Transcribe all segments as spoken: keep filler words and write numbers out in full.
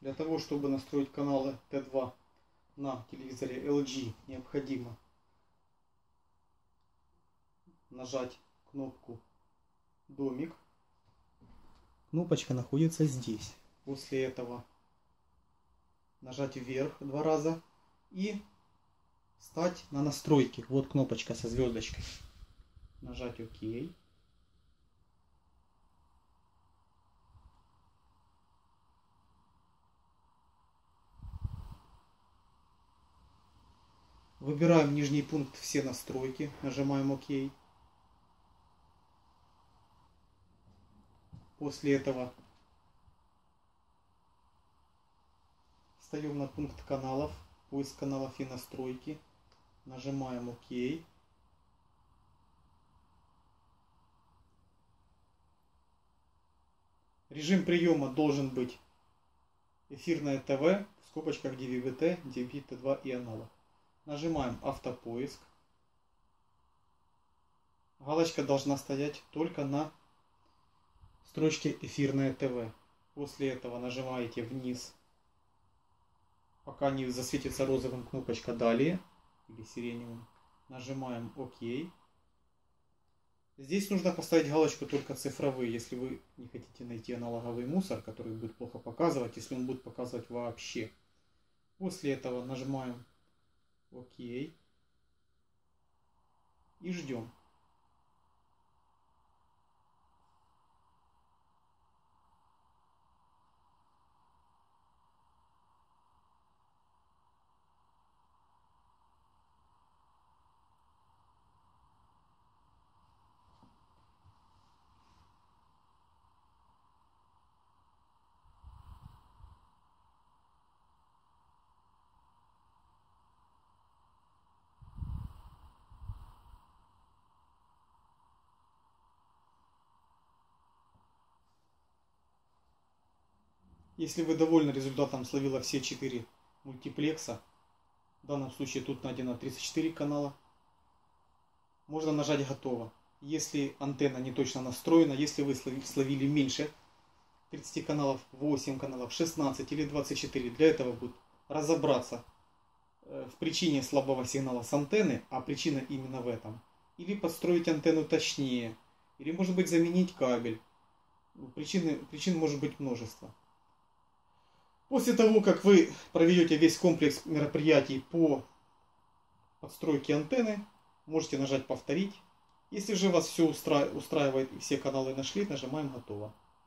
Для того, чтобы настроить каналы Т два на телевизоре эл джи, необходимо нажать кнопку «Домик». Кнопочка находится здесь. После этого нажать вверх два раза и встать на настройки. Вот кнопочка со звездочкой. Нажать ОК. Выбираем нижний пункт «Все настройки», нажимаем ОК. После этого встаем на пункт каналов, поиск каналов и настройки, нажимаем ОК. Режим приема должен быть эфирное ТВ, в скобочках ди ви би ти, ди ви би Т два и аналог. Нажимаем автопоиск. Галочка должна стоять только на строчке эфирное ТВ. После этого нажимаете вниз, пока не засветится розовым кнопочка «Далее» или сиреневым. Нажимаем ОК. Здесь нужно поставить галочку только цифровые, если вы не хотите найти аналоговый мусор, который будет плохо показывать, если он будет показывать вообще. После этого нажимаем ОК и ждем. Если вы довольны результатом, словила все четыре мультиплекса, в данном случае тут найдено тридцать четыре канала, можно нажать «Готово». Если антенна не точно настроена, если вы словили меньше тридцати каналов, восемь каналов, шестнадцать или двадцать четыре, для этого будет разобраться в причине слабого сигнала с антенны, а причина именно в этом. Или подстроить антенну точнее, или может быть заменить кабель. Причины, причин может быть множество. После того, как вы проведете весь комплекс мероприятий по подстройке антенны, можете нажать «Повторить». Если же вас все устра... устраивает и все каналы нашли, нажимаем «Готово».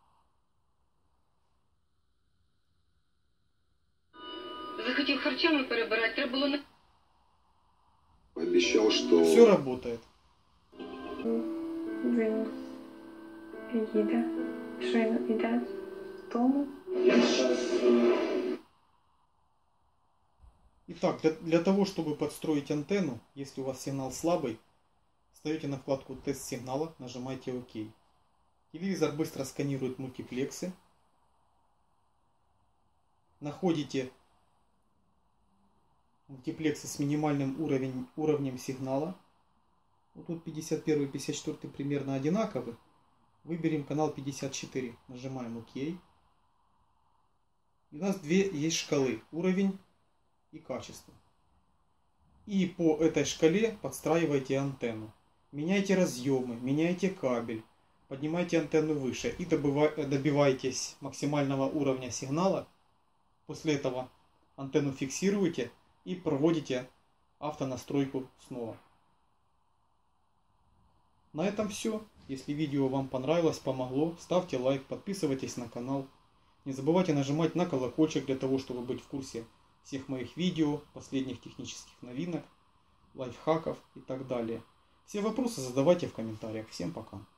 Захотел харчами перебирать, треба было... Обещал, что... Все работает. Він їде, шину йде з дому. Итак, для, для того, чтобы подстроить антенну, если у вас сигнал слабый, встаете на вкладку «Тест сигнала», нажимаете ОК. Телевизор быстро сканирует мультиплексы. Находите мультиплексы с минимальным уровень, уровнем сигнала. Вот тут пятьдесят первый, пятьдесят четвёртый примерно одинаковы. Выберем канал пятьдесят четыре, нажимаем ОК. И у нас две есть шкалы: уровень и качество. И по этой шкале подстраивайте антенну. Меняйте разъемы, меняйте кабель, поднимайте антенну выше и добивайтесь максимального уровня сигнала. После этого антенну фиксируете и проводите автонастройку снова. На этом все. Если видео вам понравилось, помогло, ставьте лайк, подписывайтесь на канал. Не забывайте нажимать на колокольчик для того, чтобы быть в курсе всех моих видео, последних технических новинок, лайфхаков и так далее. Все вопросы задавайте в комментариях. Всем пока.